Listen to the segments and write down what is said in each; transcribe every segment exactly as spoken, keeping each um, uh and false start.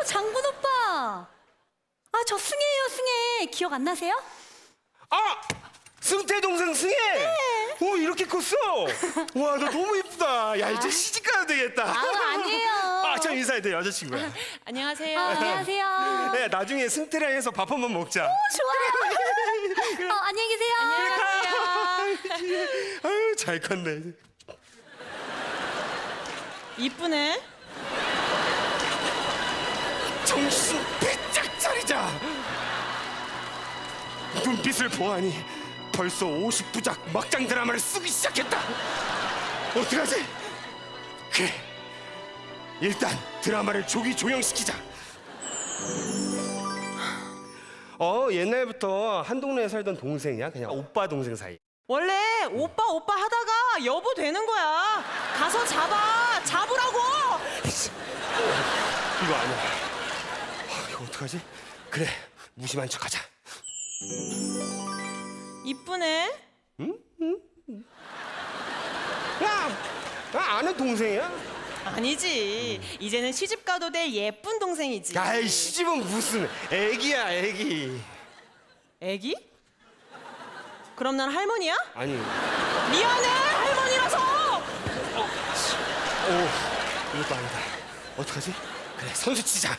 장군 오빠. 아, 저 승혜예요, 승혜. 기억 안 나세요? 아! 승태 동생 승혜! 네. 오, 이렇게 컸어? 와, 너 너무 예쁘다. 야, 이제 시집 가야 되겠다. 아, 아니에요. 아, 저 인사해야 돼, 여자친구야. 안녕하세요. 아, 안녕하세요. 네, 나중에 승태랑 해서 밥 한번 먹자. 좋아요. 어, 안녕히 계세요. 안녕하세요. 아유, 잘 컸네. 이쁘네. 정신 바짝 차리자. 눈빛을 보아하니 벌써 오십 부작 막장 드라마를 쓰기 시작했다. 어떡하지? 그래, 일단 드라마를 조기 조영시키자. 어, 옛날부터 한 동네에 살던 동생이야. 그냥 오빠 동생 사이. 원래 오빠 오빠 하다가 여보 되는 거야. 가서 잡아. 잡으라고. 이거 아니야. 아, 이거 어떡하지? 그래, 무심한 척하자. 이쁘네. 야, 야, 아는 동생이야? 아니지. 이제는 시집 가도 될 예쁜 동생이지. 야이, 시집은 무슨 애기야, 애기. 애기? 그럼 난 할머니야? 아니. 미안해. 할머니라서. 오, 이것도 아니다. 어떡하지? 그래, 선수 치자.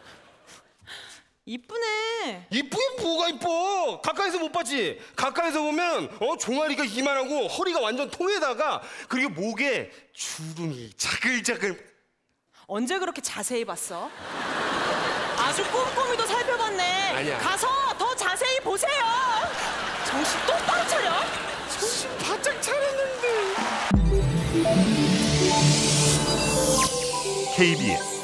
이쁘네. 이쁘게 뭐가 이뻐? 가까이서 못 봤지? 가까이서 보면 어 종아리가 이만하고 허리가 완전 통에다가 그리고 목에 주름이 자글자글. 언제 그렇게 자세히 봤어? 아주 꼼꼼히도 살펴봤네. 아니야. 가서 더 자세히 보세요. 정신 똑바로 차려. 정신 바짝 차렸는데. 케이비에스